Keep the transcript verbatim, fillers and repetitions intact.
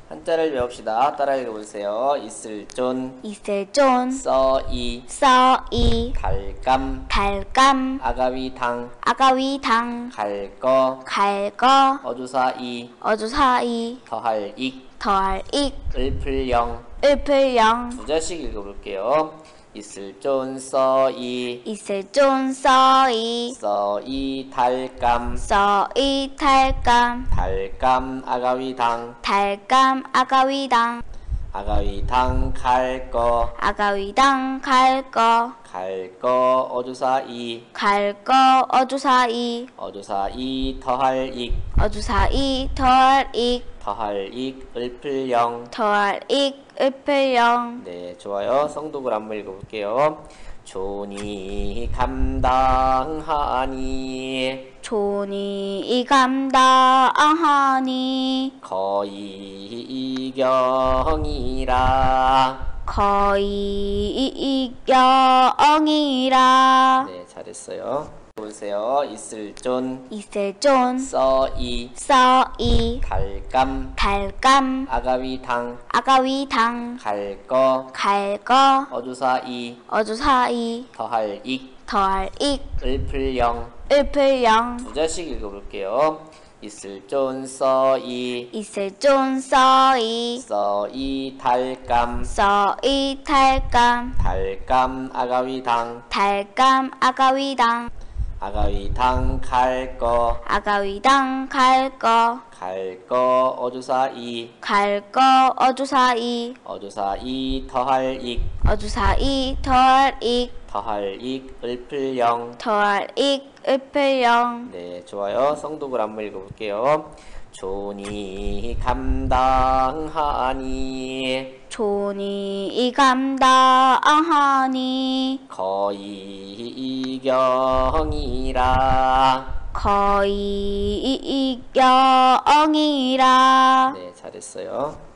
한자를 배웁시다. 따라 읽어보세요. 있을 존, 있을 존, 써이, 써이, 달감, 달감, 아가위 당, 아가위 당, 갈거, 갈거, 어주사이, 어주사이, 더할 익, 더할 익, 을풀영. 을풀영. 두 자씩 읽어볼게요. 있을 존, 써이, 있을 존, 써이, 써이, 달감, 써이, 달감, 달감, 아가위 당, 달감, 아가위 당, 아가위 당, 갈거, 아가위 당, 갈거, 갈거, 어주사이, 갈거, 어주사이, 어주사이, 더할 익, 어주사이, 더할 익, 더할 익, 을풀영. 더할 익, 을풀영. 네, 좋아요. 성독을 한번 읽어볼게요. 존이 감당하니 존이 감당하니 거의 이경이라. 거의 이경이라. 네, 잘했어요. 보세요. 있을 존, 있을 존, 써이, 써이, 달감, 달감, 아가위 당, 아가위 당, 갈거, 갈거, 어주사이, 어주사이, 더할 익, 더할 익, 을풀영. 을풀영. 두 자씩 읽어볼게요. 있을 존, 써이, 있을 존, 써이, 써이, 달감, 써이, 달감, 달감, 아가위 당, 달감, 아가위 당, 아가위 당, 갈거, 아가위 당, 갈거, 갈거, 어주사이, 갈거, 어주사이, 어주사이, 더할 익, 어주사이, 더할 익, 더할 익, 을풀영. 더할 익, 을풀영. 네, 좋아요. 성독을 한번 읽어볼게요. 존이 감당하니 존이 감당하니 거의 이경이라. 거의 이경이라. 네, 잘했어요.